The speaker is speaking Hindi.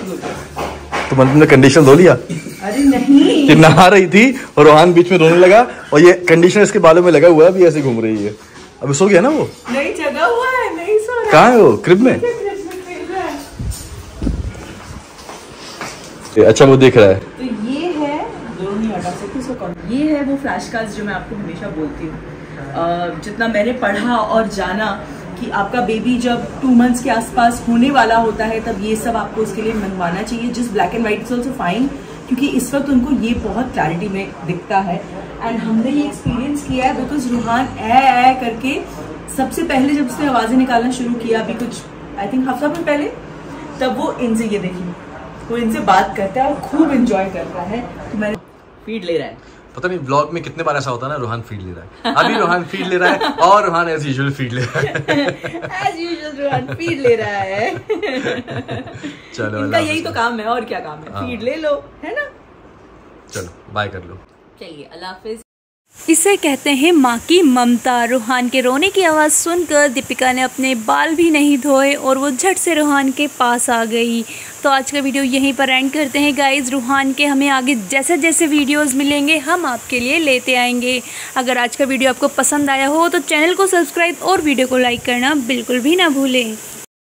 तो मतलब तुमने कंडीशन धो लिया? अरे नहीं, कि नहा रही थी और रोहान बीच में रोने लगा और ये कंडीशनर इसके बालों में लगा हुआ है, अभी ऐसे घूम रही है। अब सो गया ना वो? नहीं, जगा हुआ है, नहीं सो रहा। कहाँ है वो? क्रिब में? अच्छा वो देख रहा है। तो ये है, दोनों नहीं हटा सकती इसको कम। ये है वो फ्लैश कार्ड्स जो मैं आपको हमेशा बोलती हूँ। जितना मैंने पढ़ा और जाना कि आपका बेबी जब 2 मंथ्स के आसपास होने वाला होता है तब ये सब आपको उसके लिए मंगवाना चाहिए। जिस black and white is also fine, क्योंकि इस वक्त उनको ये बहुत क्लैरिटी में दिखता है। एंड हमने ये एक्सपीरियंस किया है बिकॉज रूहान ए करके सबसे पहले जब उसने आवाजें निकालना शुरू किया, अभी कुछ आई थिंक हफ्ता में पहले, तब वो इनसे, ये देखिए, वो इनसे बात करता है और खूब एंजॉय करता है। तो मैंने फीड ले रहा है, पता नहीं व्लॉग में कितने बार ऐसा होता है ना, रूहान फीड ले रहा है। अभी रूहान फीड ले रहा है और रूहान एज यूजुअल फीड ले रहा है। एज यूजुअल रूहान फीड ले रहा है। चलो, इनका यही तो काम है, और क्या काम है, फीड ले लो, है ना। चलो बाय कर लो, चलिए, अल्लाह हाफिज। इसे कहते हैं माँ की ममता। रूहान के रोने की आवाज़ सुनकर दीपिका ने अपने बाल भी नहीं धोए और वो झट से रूहान के पास आ गई। तो आज का वीडियो यहीं पर एंड करते हैं गाइज़। रूहान के हमें आगे जैसे जैसे वीडियोस मिलेंगे हम आपके लिए लेते आएंगे। अगर आज का वीडियो आपको पसंद आया हो तो चैनल को सब्सक्राइब और वीडियो को लाइक करना बिल्कुल भी ना भूलें।